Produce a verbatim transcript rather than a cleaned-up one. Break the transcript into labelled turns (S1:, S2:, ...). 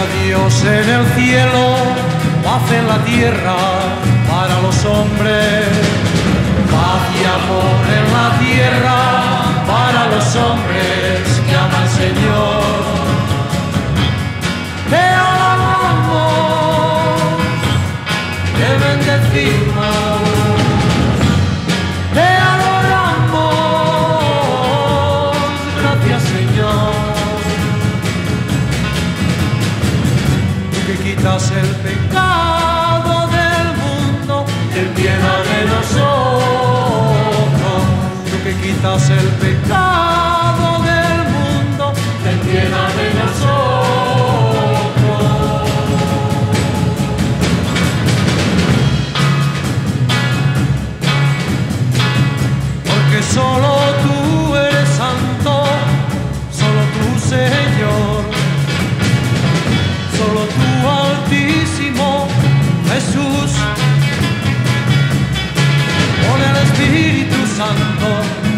S1: Dios en el cielo, paz en la tierra para los hombres. Paz y amor en la tierra para los hombres que aman al Señor. Te alabamos, te bendecimos, te adoramos, gracias Señor. Que quitas el pecado del mundo, ten piedad de nosotros. Tú que quitas el pecado del mundo, ten piedad de nosotros. Porque solo tú eres santo, solo tú Señor. Solo tú, Altísimo Jesús, con el Espíritu Santo.